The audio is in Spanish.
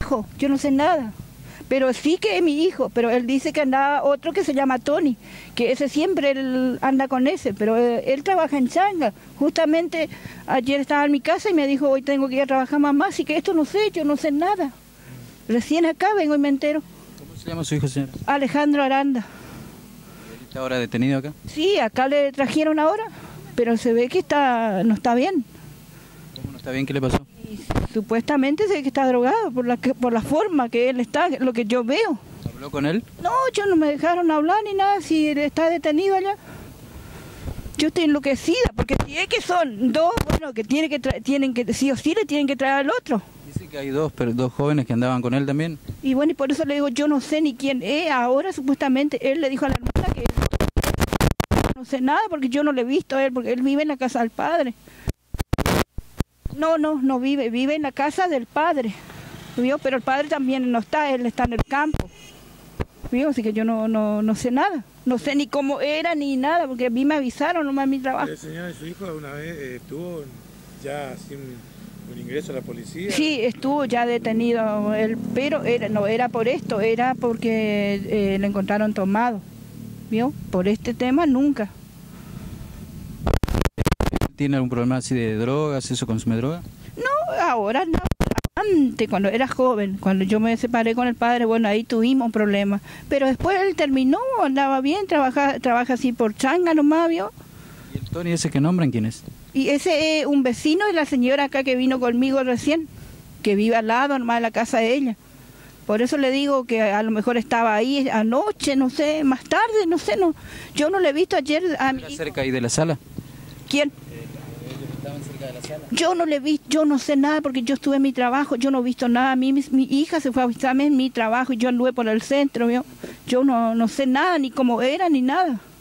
hijo, yo no sé nada. Pero sí que es mi hijo, pero él dice que andaba otro que se llama Tony, que ese siempre él anda con ese, pero él trabaja en Changa. Justamente ayer estaba en mi casa y me dijo, hoy tengo que ir a trabajar mamá, así que esto no sé, yo no sé nada. Recién acá vengo y me entero. ¿Cómo se llama su hijo, señora? Alejandro Aranda. ¿Está ahora detenido acá? Sí, acá le trajeron ahora, pero se ve que no está bien. ¿Cómo no está bien? ¿Qué le pasó? Y supuestamente se ve que está drogado por la forma que él está, lo que yo veo. ¿Habló con él? No, yo no me dejaron hablar ni nada, si él está detenido allá. Yo estoy enloquecida, porque si es que son dos, bueno, que tienen que sí o sí le tienen que traer al otro. Dice que hay dos jóvenes que andaban con él también. Y bueno, y por eso le digo, yo no sé ni quién es. Ahora supuestamente él le dijo a la hermana que no sé nada, porque yo no le he visto a él, porque él vive en la casa del padre. No vive en la casa del padre, ¿vio? Pero el padre también no está, él está en el campo, ¿vio? Así que yo no sé nada, no sé ni cómo era ni nada, porque a mí me avisaron nomás mi trabajo. Señora, ¿su hijo una vez estuvo ya sin un ingreso a la policía? Sí, estuvo ya detenido él, pero no era por esto, era porque le encontraron tomado, ¿vio? Por este tema nunca. ¿Tiene algún problema así de drogas, eso consume droga? No, ahora no. Antes, cuando era joven, cuando yo me separé con el padre, bueno, ahí tuvimos problemas. Pero después él terminó, andaba bien, trabaja así por Changa nomás, ¿vio? ¿Y el Tony ese que nombran quién es? Y ese es un vecino de la señora acá que vino conmigo recién, que vive al lado nomás de la casa de ella. Por eso le digo que a lo mejor estaba ahí anoche, no sé, más tarde, no sé, no. Yo no le he visto ayer a mi ¿Era hijo. cerca ahí de la sala? ¿Quién? ¿Estaban cerca de la sala? Yo no le vi, yo no sé nada porque yo estuve en mi trabajo, yo no he visto nada. A mí, mi hija se fue a avisarme en mi trabajo y yo anduve por el centro, ¿vio? Yo no sé nada, ni cómo era, ni nada.